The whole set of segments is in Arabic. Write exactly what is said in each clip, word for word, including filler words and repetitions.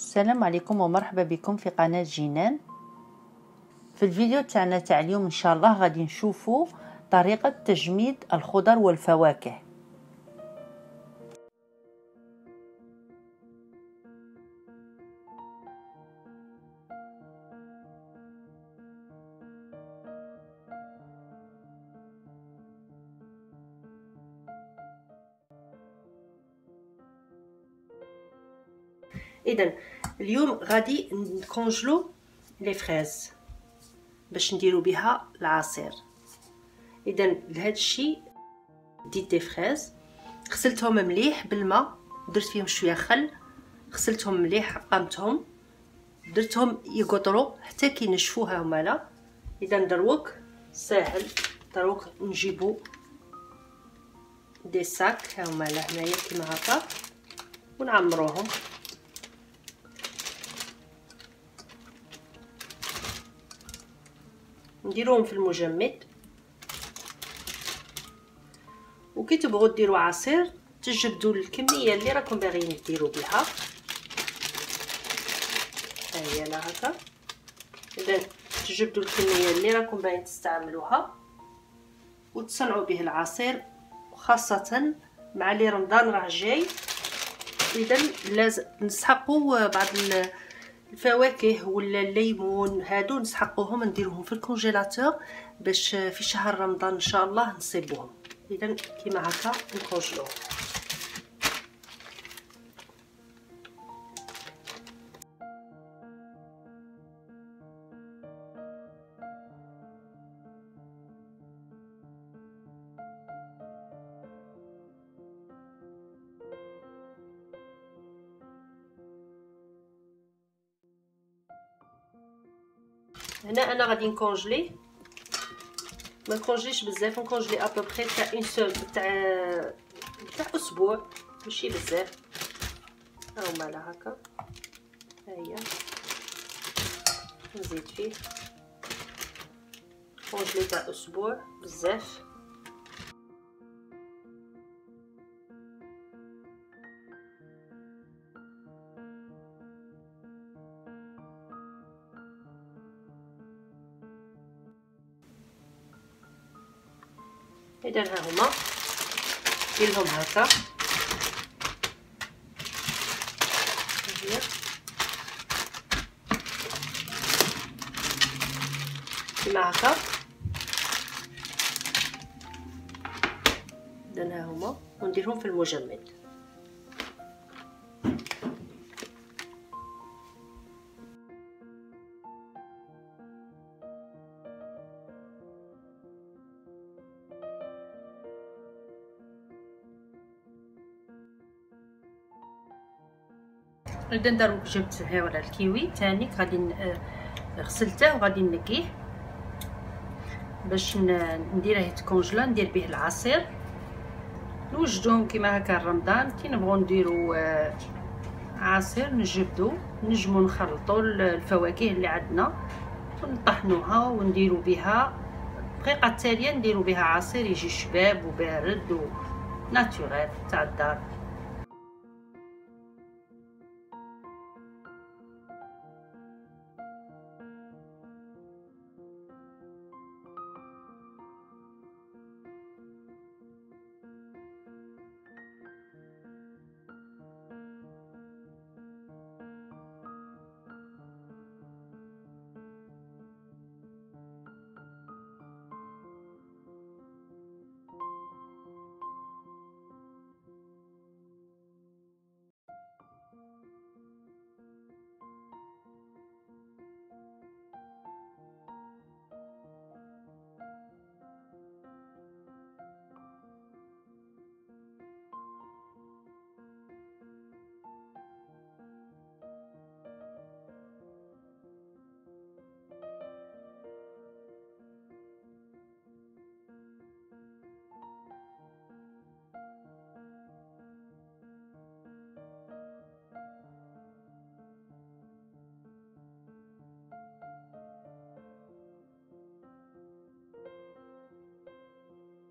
السلام عليكم ومرحبا بكم في قناة جنان. في الفيديو تاعنا تاع اليوم ان شاء الله غادي نشوفوا طريقة تجميد الخضر والفواكه. اذا اليوم غادي نكونجلو لي فريز باش نديرو بها العصير. اذا لهذا الشيء ديت دي فريز، غسلتهم مليح بالماء، درت فيهم شويه خل، غسلتهم مليح، عقمتهم، درتهم يقطروا حتى كي نشفوها هما لا. اذا دروك ساهل، دروك نجيبو دي ساك هما لا هنايا كيما هكا ونعمروهم. نديروهم في المجمد، وكي تبغوا ديروا عصير تجبدوا الكميه اللي راكم باغيين ديروا بها. ها هي لا هكا. اذا تجبدوا الكميه اللي راكم باغيين تستعملوها وتصنعوا به العصير، وخاصه مع لي رمضان راه جاي. اذا لازم نسحقوا بعض الفواكه ولا الليمون، هادو نسحقوهم نديروهم في الكونجيلاتور باش في شهر رمضان ان شاء الله نصيبوهم. اذا كيما هكا نكونجلوهم. هنا انا غادي نكونجلي، ما نكونجليش بزاف، نكونجلي ابوبري تاع اون سول تاع تاع اسبوع، ماشي بزاف. ها هما لا هكا. ها هي نزيد فيه كونجلي تاع اسبوع بزاف. اذا ها هما نديرهم هكا. هي كيما هكا. اذا ها هما ونديرهم في المجمد. اذا دروك جبت ها ولا الكيوي تاني غادي غسلته وغادي نقيه باش نديره يتكونجلا، ندير به العصير. نوجدوهم كيما هكا رمضان. كي نبغوا نديرو عصير نجبدو، نجمو نخلطوا الفواكه اللي عندنا ونطحنوها ونديرو بها الدقيقه التاليه، نديرو بها عصير يجي شباب وبارد وناتوريل تاع الدار.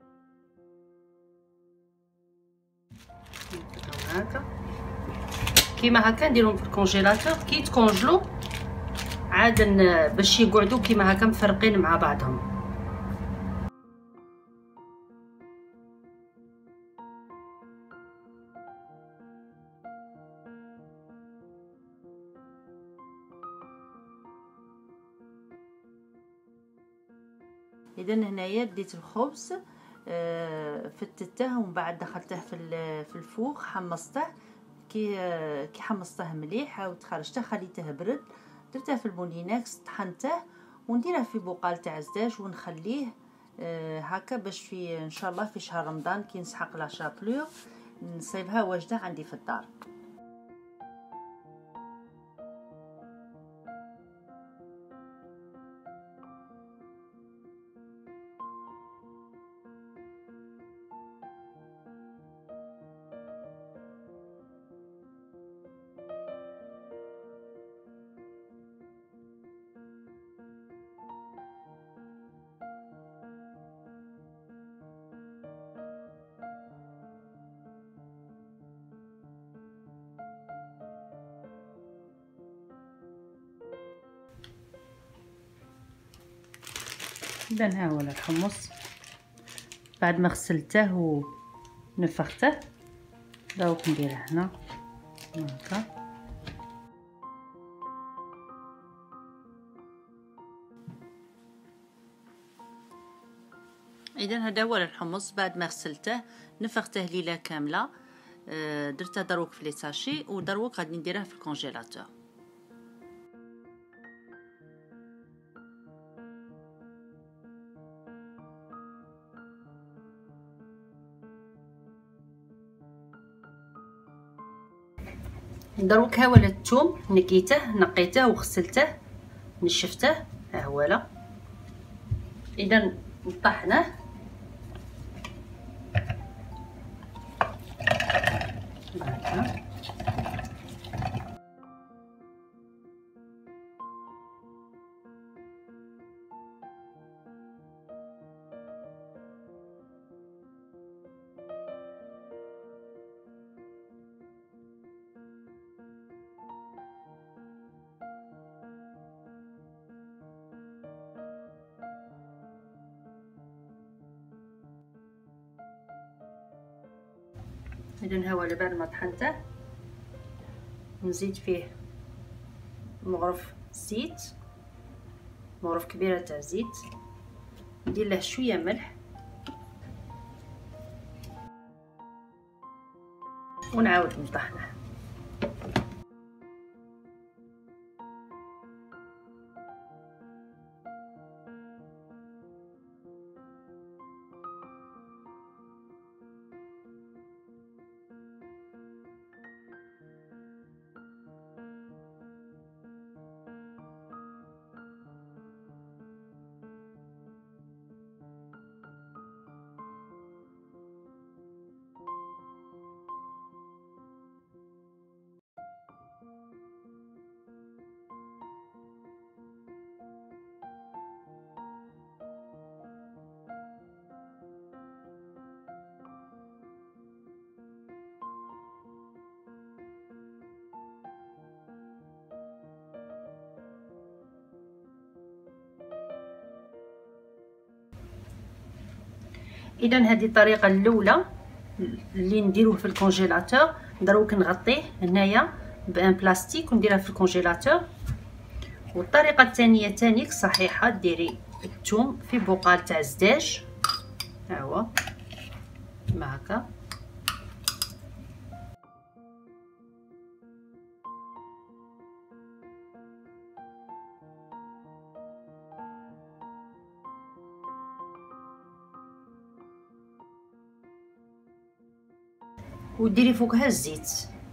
هكا كيما هكا نديرهم في الكونجيلاتور كي يتكونجلو عاد باش يقعدوا كيما هكا مفرقين مع بعضهم. اذا هنايا ديت الخبز فتته ومن بعد دخلته في في الفوق حمصته. كي كي حمصته مليح عاود خرجته خليته برد درته في المولينكس طحنته ونديره في بقال تاع زداج ونخليه هكا باش في ان شاء الله في شهر رمضان كي نسحق لا شابلور نصيبها واجده عندي في الدار. اذا ها هو الحمص بعد ما غسلته ونفخته دروك نديره هنا هكا. اذا هذا هو الحمص بعد ما غسلته نفخته ليله كامله درته دروك في لي ساشي ودروك غادي نديره في الكونجيلاتور. دروك ها ولا الثوم نكيته نقيته وغسلته نشفته ها هو لا. اذا نطحناه هكا. اذا ها هو بعد ما طحنته نزيد فيه مغرف زيت، مغرف كبيره تاع زيت، ندير له شويه ملح ونعاود نطحنه. اذا هذه الطريقه الاولى اللي نديروه في الكونجيلاتور. دروك نغطيه هنايا بان بلاستيك ونديرها في الكونجيلاتور. والطريقه الثانيه تانيك صحيحه ديري الثوم في بقال تاع زداج ها هو كما هكا وديري فوقها الزيت.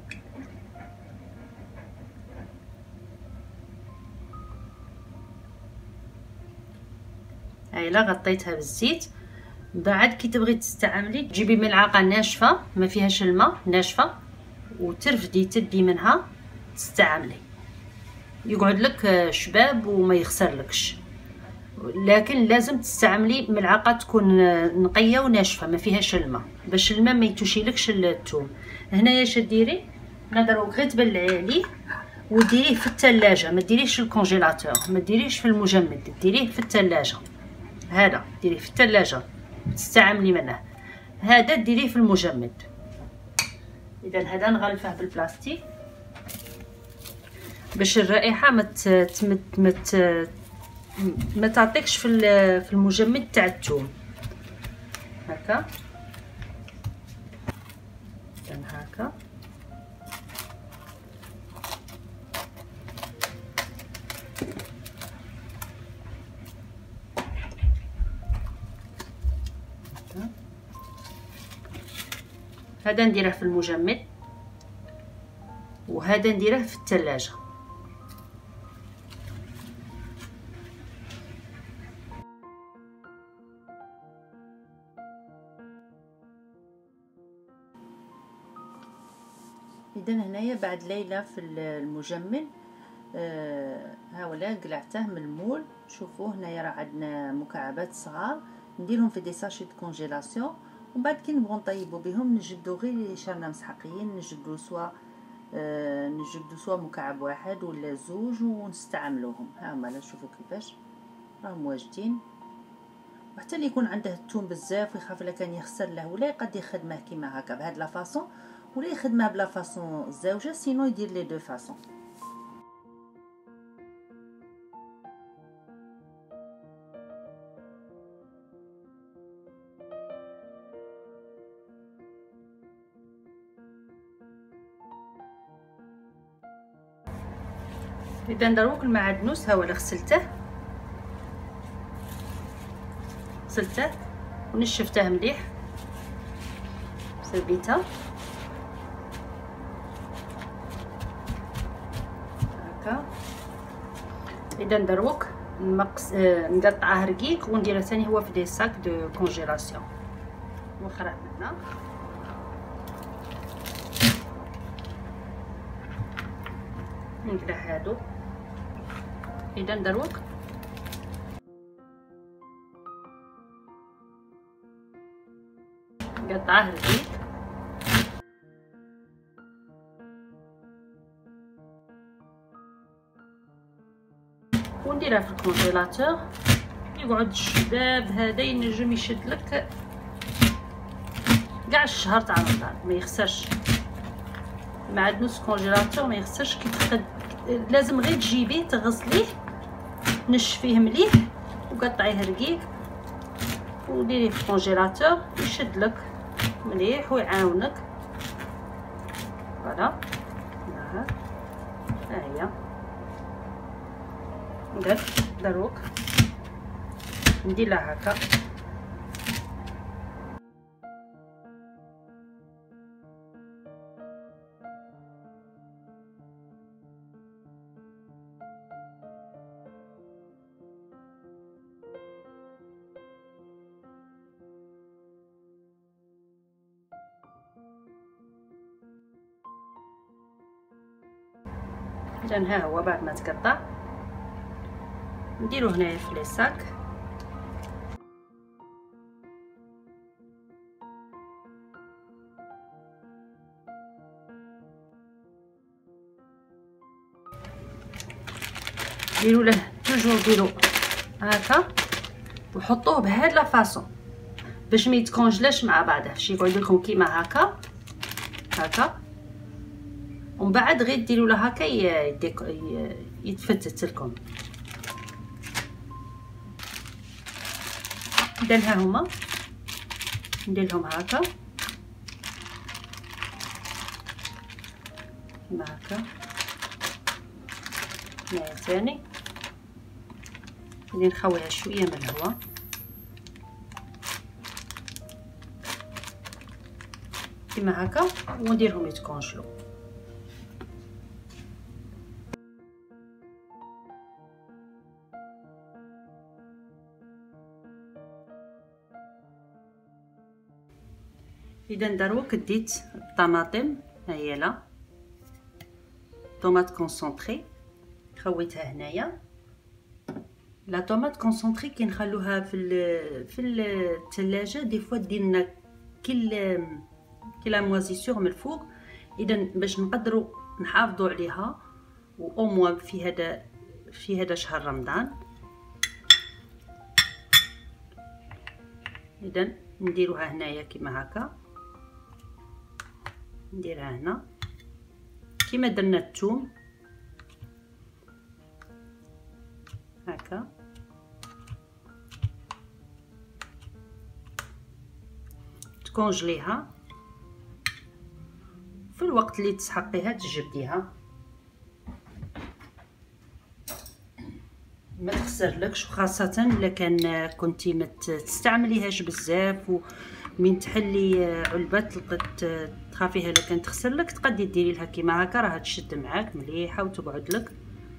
هاي لا غطيتها بالزيت. بعد كي تبغي تستعملي تجيبي ملعقه ناشفه ما فيهاش الماء ناشفه وترفدي تدي منها تستعملي، يقعد لك شباب وما يخسرلكش. لكن لازم تستعملي ملعقه تكون نقيه وناشفه ما فيهاش الماء باش الماء ما يتوشيلكش الثوم. هنايا اش ديري نقدروا غير تبلعي عليه وديريه في الثلاجه، ما ديريش في الكونجيلاتور، ما ديريش في المجمد، ديريه في الثلاجه. هذا ديريه في الثلاجه تستعملي منه، هذا ديريه في المجمد. اذا هذا نغلفه بالبلاستيك باش الرائحه ما تمت ما ما تعطيكش في في المجمد تاع الثوم. هكا هكا هذا نديره في المجمد وهذا نديره في الثلاجه. اذا هنايا بعد ليله في المجمد آه ها ولا قلعته من المول. شوفوا هنايا راه عندنا مكعبات صغار نديرهم في دي ساشي دو كونجيلاسيون، ومن بعد كي نبغوا نطيبوا بهم نجبدوا غير شرنا مسحقين، نجبدوا سوا آه نجبدوا سوا مكعب واحد ولا زوج ونستعملوهم. ها هما شوفوا كيفاش راهم واجدين. وحتى اللي يكون عنده الثوم بزاف ويخاف الا كان يخسر له ولا يقد يخدمه كيما هكا بهاد لا فاصون، ولا يخدمها بلا فاصون زاوجه، سينو يدير لي دو فاصون. اذا دروك المعدنوس ها ولا غسلته غسلته ونشفته مليح سربيته هكا. اذا دروك نمقص نقطعه رقيق ونديره ثاني هو في دي ساك دو كونجيلاسيون ونخرج منه. نقلع هادو. اذا دروك نقطعه رقيق ونديرها في الكونجيلاتور يقعد شباب. هذا ينجم يشد لك كاع الشهر تاع رمضان ما يخسرش. معدنوس كونجيلاتور ما يخسرش كي تخد، لازم غير تجيبيه تغسليه تنشفيه مليح وقطعيه رقيق وديريه في الكونجيلاتور يشد لك مليح ويعاونك. فوالا ها هي ندير دروك ندير لها هكا. اذا ها هو بعد ما تقطع نديرو هنايا في لي ساك. ديرو له توجور ديرو هكا وحطوه بهاد لا فاصون باش ما يتكونجلاش مع بعضه، شي يقعد لكم كيما هكا هكا، ومن بعد غير ديروا له هكا يتفتت لكم. اذا ها هما ندير لهم هكا كيما هكا. هنايا ثاني ندير نخويها شويه من الهواء كيما هكا ونديرهم يتكونجلو. اذا دروك ديت الطماطم ها هي لا طوماط كونسونطري خويتها هنايا. لا طوماط كونسونطري كي نخلوها في في الثلاجه دي فوا ديرنا كل كي لا موازيسور من الفوق اذا باش نقدروا نحافظوا عليها و موان في هذا في هذا شهر رمضان. اذا نديروها هنايا كيما هكا، نديرها هنا كيما درنا الثوم هكا. تكونجليها في الوقت اللي تسحقيها تجبديها، ما تخسرلكش، وخاصه الا كان كنتي ما تستعمليهاش بزاف ومن تحلي علبات تلقى تخافيها الا كان تخسرلك، تقدري ديري لها كيما هكا، راها تشد معاك مليحه وتقعد لك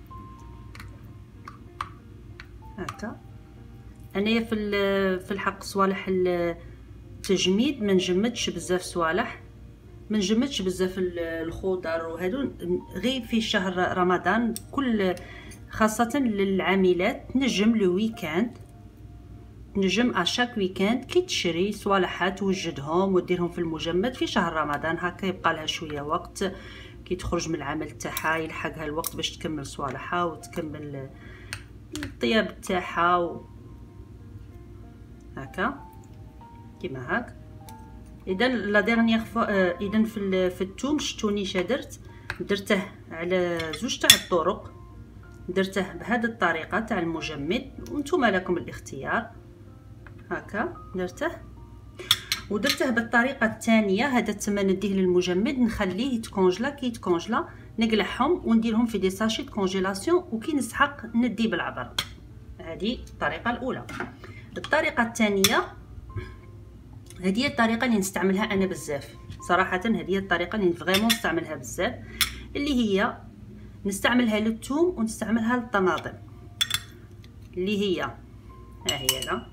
هكا. انايا في في الحق صوالح التجميد ما نجمدش بزاف صوالح، ما نجمدش بزاف الخضر وهادو، غير في شهر رمضان كل خاصه للعاملات نجم لو ويكاند، نجم اشاك ويكاند كي تشري صوالحها توجدهم وديرهم في المجمد في شهر رمضان هكا، يبقى لها شويه وقت كي تخرج من العمل تاعها يلحقها الوقت باش تكمل صوالحها وتكمل الطياب تاعها و... هكا كيما هاك. اذا لا ديرنيير فوا اذا في في الثوم شتوني شدرت درته على زوج تاع الطرق، درته بهذه الطريقه تاع المجمد وانتم لكم الاختيار هكا درته، ودرته بالطريقه الثانيه هذا تما نديه للمجمد نخليه يتكونجلا، كي يتكونجلا نقلعهم ونديرهم في دي ساشي كونجيلاسيون وكي نسحق ندي بالعبر. هذه الطريقه الاولى. الطريقه الثانيه هذه هي الطريقه اللي نستعملها انا بزاف صراحه، هذه هي الطريقه اللي فريمون نستعملها بزاف، اللي هي نستعملها للثوم ونستعملها للطماطم، اللي هي ها هي لا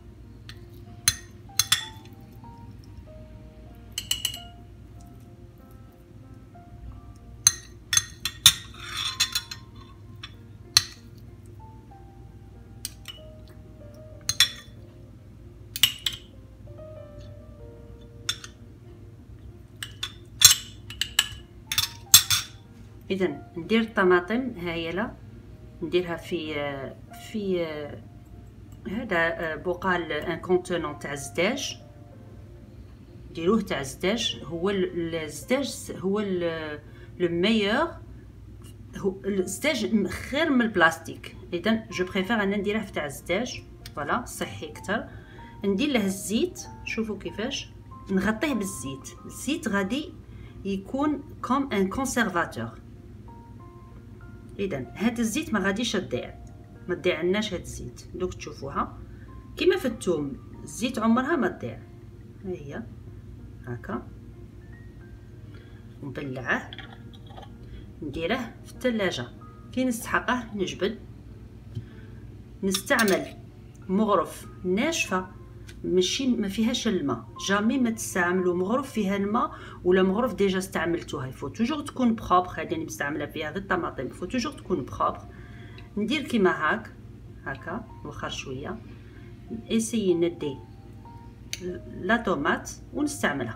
اذا ندير الطماطم هايله، نديرها في في هذا بقال ان كونتونون تاع الزداج، ديروه تاع الزداج، هو الزداج هو لو ميور، الزداج خير من البلاستيك، اذا جو بريفير انا نديره في تاع الزداج فوالا صحي اكثر. ندير له الزيت، شوفوا كيفاش نغطيه بالزيت، الزيت غادي يكون كوم ان كونسيرفاتور. اذا هاد الزيت ما غاديش تضيع، ما تضيعلناش هاد الزيت، دوك تشوفوها كيما في الثوم الزيت عمرها ما تضيع. ها هي هكا نبلعه نديره في الثلاجه، كي نستحقه نجبد. نستعمل مغرف ناشفه ماشي ما فيهاش الماء، جامي ما تستعملوا مغرف فيها الماء ولا مغرف ديجا استعملتوها، يفو توجور تكون بروبر. هذه اللي مستعمله فيها غير الطماطم، يفو توجور تكون بروبر. ندير كيما هاك هكا نوخر شويه، اسيي ندي لا طوماط ونستعملها.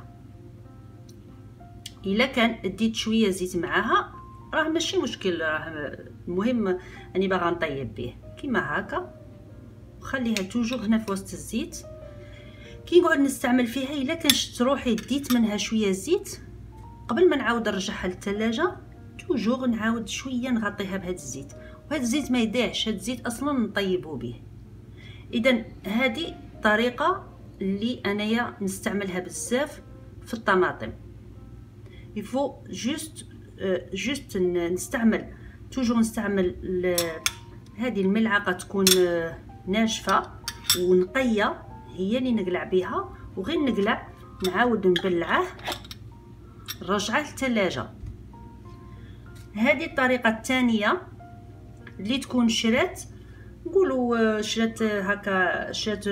الا كان اديت شويه زيت معاها راه ماشي مشكل، راه المهم اني باغا نطيب به كيما هكا، وخليها توجور هنا في وسط الزيت. كي نقعد نستعمل فيها الا كان شت روحي ديت منها شويه زيت قبل ما نعاود نرجعها للثلاجه، توجور نعاود شويه نغطيها بهذا الزيت، وهذا الزيت ما يضيعش، هذا الزيت اصلا نطيبوا به. اذا هذه الطريقه اللي انايا نستعملها بزاف في الطماطم. يفو جوست جوست نستعمل توجور نستعمل هذه الملعقه تكون ناشفه ونقيه، هي اللي نقلع بها، وغير نقلع نعاود نبلعه نرجعه للثلاجه. هذه الطريقه الثانيه اللي تكون شرات، نقولوا شرات هكا شرات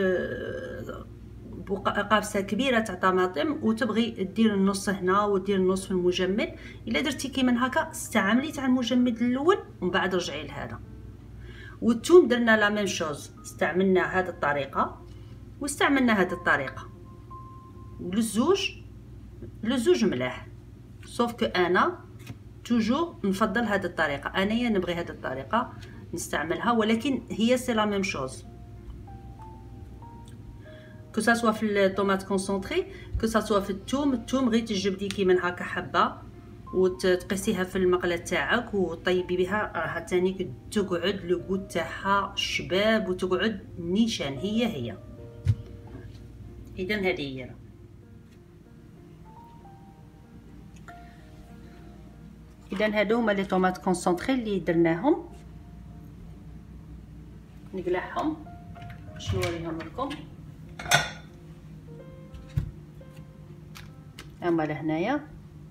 قابسه كبيره تاع طماطم وتبغي دير النص هنا ودير النص في المجمد، الا درتي كيما هكا استعملي تاع المجمد الاول ومن بعد رجعي لهذا. والثوم درنا لا ميم شوز، استعملنا هذه الطريقه واستعملنا هذه الطريقه، وللزوج للزوج ملاح. سوف كو انا توجور نفضل هذه الطريقه، انايا نبغي هذه الطريقه نستعملها، ولكن هي سي لا ميم شوز كو سوا في الطوماط كونسونطري كو سوا في الثوم. الثوم غير تجبدي كيما هكا حبه وتقيسيها في المقله تاعك وطيبي بها، راها تاني تقعد لو غو تاعها شباب وتقعد نيشان هي هي. اذا هذه هي. اذا هادو هما لي طوماط كونسونطري اللي درناهم، نقلعهم باش نوريهم لكم. هما لهنايا،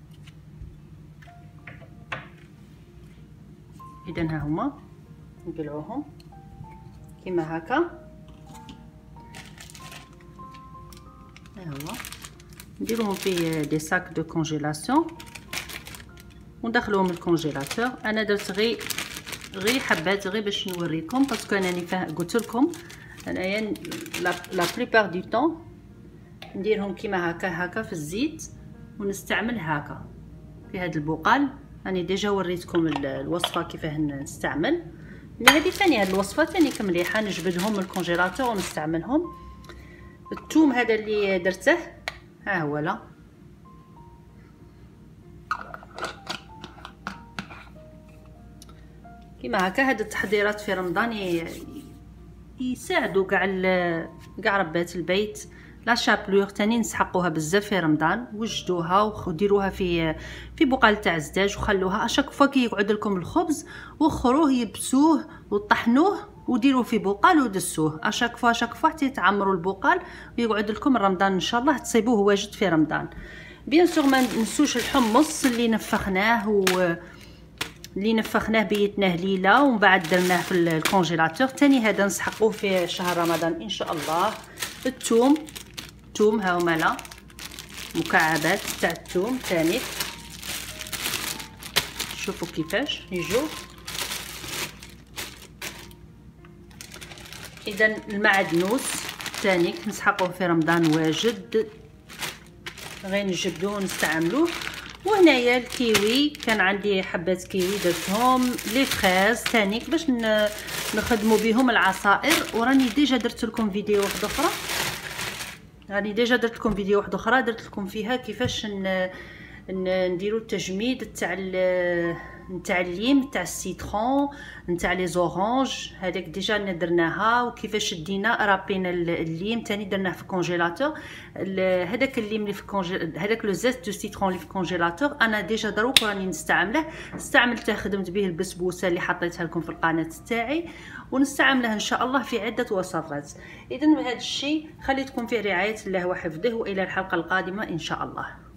اذا ها هما نقلعوهم كيما هكا. ها هو نديروهم في دي ساك دو كونجيلاسيون وندخلوهم الكونجيلاتور. انا درت غير غير حبات غير باش نوريكم، باسكو انا راني قلت لكم انايا لا بليبار دو طون نديرهم كيما هكا هكا في الزيت ونستعمل هكا في هذا البقال. راني ديجا وريتكم الوصفه كيفاه نستعمل. هذه ثاني هذه الوصفه ثاني مليحه، نجبدهم من الكونجيلاتور ونستعملهم. الثوم هذا اللي درته ها هو لا كيما هكا. هاد التحضيرات في رمضان يساعدوا كاع كاع ربات البيت. لا شابلور تاني نسحقوها بزاف في رمضان، وجدوها وديروها في في بقال تاع الزداج وخلوها اشاك فوا كي يقعد لكم الخبز وخروه يبسوه وطحنوه وديروه في بقال ودسوه اشاك فوا اشاك فوا حتى تعمروا البقال ويقعد لكم رمضان ان شاء الله تصيبوه واجد في رمضان. بيان سور ما ننسوش الحمص اللي نفخناه و اللي نفخناه بيتناه ليله ومن بعد درناه في الكونجيلاتور. تاني هذا نسحقوه في شهر رمضان ان شاء الله. الثوم الثوم ها هما لا مكعبات تاع الثوم تاني، شوفوا كيفاش يجوا. اذا المعدنوس تاني نسحقوه في رمضان واجد، غير نجبدوه ونستعملوه. وهنايا الكيوي كان عندي حبات كيوي درتهم. لي فريز تاني باش نخدموا بهم العصائر، وراني ديجا درت لكم فيديو واحده اخرى راني ديجا درت لكم فيديو واحده اخرى درت لكم فيها كيفاش نديروا التجميد تاع نتاع الليم تاع السيترون نتاع لي زورانج. هذاك ديجا درناها، وكيفاش دينا رابينا الليم تاني درناه في الكونجيلاتور. هذاك الليم اللي في الكونجيل هذاك لو زيت دو سيترون اللي في الكونجيلاتور انا ديجا دروك راني نستعمله. استعملته خدمت به البسبوسه اللي حطيتها لكم في القناه تاعي، ونستعملها ان شاء الله في عده وصفات. اذا بهذا الشيء خليتكم في رعايه الله وحفظه، والى الحلقه القادمه ان شاء الله.